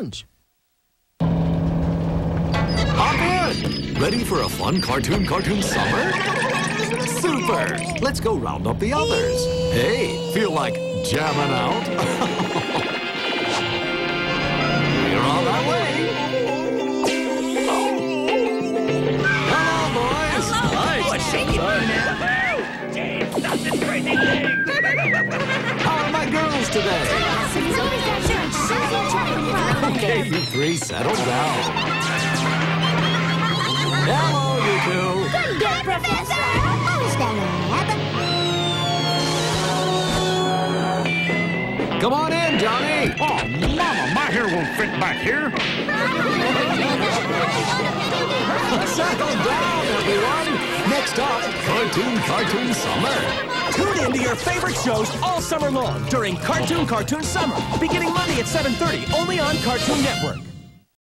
challenge. Hop in! Ready for a fun cartoon summer? Super! Let's go round up the others. Hey, feel like jamming out? We're on our way. Hello, boys. Hello. What's shaking you now? Stop this crazy thing! How are my girls today? Okay, you three, settle down. Hello, you two. Good day, Professor. How's that? Come on in, Johnny. Oh, Mama, my hair won't fit back here. Settle down, everyone. Next up, Cartoon Summer. Tune in to your favorite shows all summer long during Cartoon Summer, beginning Monday at 7:30, only on Cartoon Network.